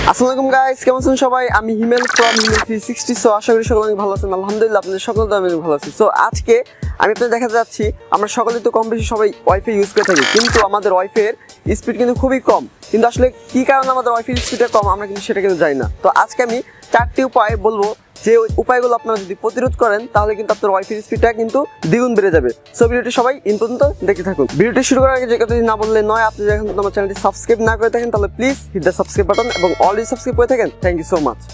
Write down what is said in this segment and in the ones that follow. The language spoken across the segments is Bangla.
আসসালামু আলাইকুম গাইস, কেমন আছেন সবাই? আমি হিমেল ফ্রম হিমেল 360। সো আশা করি সকলে অনেক ভালো আছেন। আলহামদুলিল্লাহ, আপনাদের সকলে তো আমি ভালো আছি। সো আজকে আমি আপনাদের দেখাতে যাচ্ছি, আমরা সকলেই তো কম বেশি সবাই ওয়াইফাই ইউজ করে থাকি, কিন্তু আমাদের ওয়াইফাইয়ের স্পিড কিন্তু খুবই কম। কিন্তু আসলে কি কারণে আমাদের ওয়াইফাইয়ের স্পিডটা কম আমরা কিন্তু সেটা কিন্তু জানি না। তো আজকে আমি 4টি উপায় বলবো, যে উপায়গুলো আপনারা যদি প্রতিরোধ করেন তাহলে কিন্তু আপনার ওয়াইফাই স্পিডটা কিন্তু দ্বিগুণ বেড়ে যাবে। সো ভিডিওটি সবাই ইন পর্যন্ত দেখতে থাকুন। ভিডিওটি শুরু করার আগে যে কথা না বললে নয়, আপনি যখন আমার চ্যানেলটি সাবস্ক্রাইব না করে থাকেন তাহলে please hit the subscribe button, এবং অলরেডি সাবস্ক্রাইব করে থাকেন thank you so much.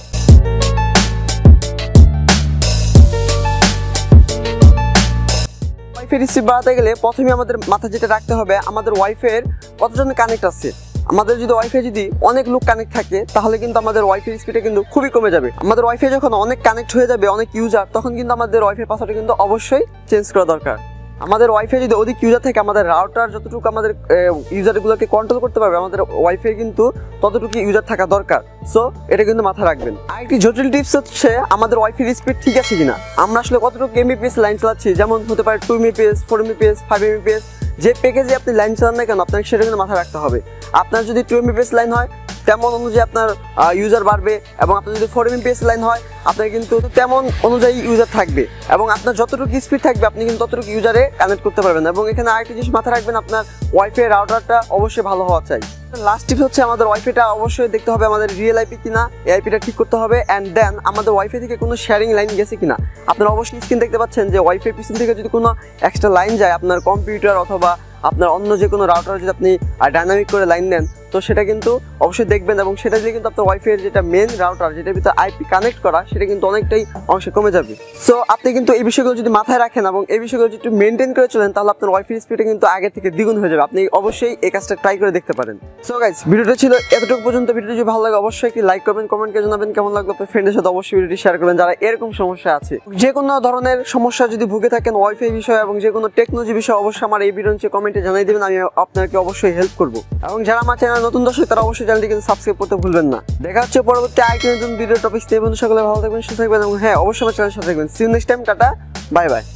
Wifi speed বাড়াতে গেলে প্রথমে আমাদের মাথায় যেটা রাখতে হবে, আমাদের ওয়াইফাইয়ের কতজন কানেক্ট আছে। আমাদের যদি ওয়াইফাই যদি অনেক লোক কানেক্ট থাকে তাহলে কিন্তু আমাদের ওয়াইফাই স্পিডটা কিন্তু খুবই কমে যাবে। আমাদের ওয়াইফাই যখন অনেক কানেক্ট হয়ে যাবে, অনেক ইউজার, তখন কিন্তু আমাদের ওয়াইফাই পাসওয়ার্ডটা কিন্তু অবশ্যই চেঞ্জ করা দরকার। আমাদের ওয়াইফাই যদি অধিক ইউজার থাকে, আমাদের রাউটার যতটুকু আমাদের ইউজারগুলোকে কন্ট্রোল করতে পারবে, আমাদের ওয়াইফাই কিন্তু ততটুকু ইউজার থাকা দরকার। সো এটা কিন্তু মাথায় রাখবেন। আরেকটি জটিল টিপস হচ্ছে, আমাদের ওয়াইফাই স্পিড ঠিক আছে কিনা, আমরা আসলে কতটুকু এমবিপিএস লাইন চালাচ্ছি। যেমন হতে পারে 2 এমবিপিএস, 4 এমবিপিএস, 5 এমবিপিএস, যে প্যাকেজে আপনি লাইন চালান না কেন আপনাকে সেটা কিন্তু মাথায় রাখতে হবে। আপনার যদি 2 এমবিপিএস লাইন হয় তেমন অনুযায়ী আপনার ইউজার বাড়বে, এবং আপনার যদি 4 এমবিপিএস লাইন হয় আপনার কিন্তু তেমন অনুযায়ী ইউজার থাকবে, এবং আপনার যতটুকু স্পিড থাকবে আপনি কিন্তু ততটুকু ইউজারে কানেক্ট করতে পারবেন। এবং এখানে আরেকটা জিনিস মাথায় রাখবেন, আপনার ওয়াইফাই রাউটারটা অবশ্যই ভালো হওয়া চাই। লাস্ট টিপস হচ্ছে, আমাদের ওয়াইফাইটা অবশ্যই দেখতে হবে আমাদের রিয়েল আইপি কিনা, এই আইপিটা ঠিক করতে হবে। অ্যান্ড দেন আমাদের ওয়াইফাই থেকে কোনো শেয়ারিং লাইন গেছে কিনা। আপনারা অবশ্যই স্ক্রিন দেখতে পাচ্ছেন যে ওয়াইফাই পিছন থেকে যদি কোনো এক্সট্রা লাইন যায় আপনার কম্পিউটার অথবা আপনার অন্য যে কোনো রাউটার যদি আপনি ডাইনামিক করে লাইন নেন, তো সেটা কিন্তু অবশ্যই দেখবেন, এবং সেটা দিয়ে কিন্তু আপনার ওয়াইফাইয়ের যেটা মেন রাউটার যেটার ভিতরে আইপি কানেক্ট করা, সেটা কিন্তু অনেকটাই অংশে কমে যাবে। সো আপনি কিন্তু এই বিষয়গুলো যদি মাথায় রাখেন এবং এই বিষয়গুলো যদি একটু মেনটেন করে চলেন, তাহলে আপনার ওয়াইফাই স্পিডটা কিন্তু আগে থেকে দ্বিগুণ হয়ে যাবে। আপনি অবশ্যই এই কাজটা ট্রাই করে দেখতে পারেন। সো গাইস, ভিডিওটা ছিল এতটুকু পর্যন্ত। ভিডিওটি যদি ভালো লাগে অবশ্যই একটি লাইক করবেন, কমেন্ট করে জানাবেন কেমন লাগলো। আপনার ফ্রেন্ডের সাথে অবশ্যই ভিডিওটি শেয়ার করবেন যারা এরকম সমস্যা আছে। যে কোনো ধরনের সমস্যা যদি ভুগে থাকেন ওয়াইফাই বিষয়ে এবং যে কোনো টেকনোলজি বিষয়ে, অবশ্যই আমার এই ভিডিও নিচে কমেন্টে জানিয়ে দেবেন, আমি আপনাকে অবশ্যই হেল্প করবো। এবং যারা আমার চ্যানেল নতুন দর্শক তারা অবশ্যই চ্যানেলটি কিন্তু সাবস্ক্রাইব করতে ভুলবেন না। দেখা হচ্ছে পরবর্তী আরেকটি নতুন ভিডিও টপিক নিয়ে। বন্ধু সকলে ভালো থাকবেন, সুস্থ থাকবেন, এবং হ্যাঁ অবশ্যই আমার চ্যানেলের সাথে থাকবেন। See you next time, tata, bye by.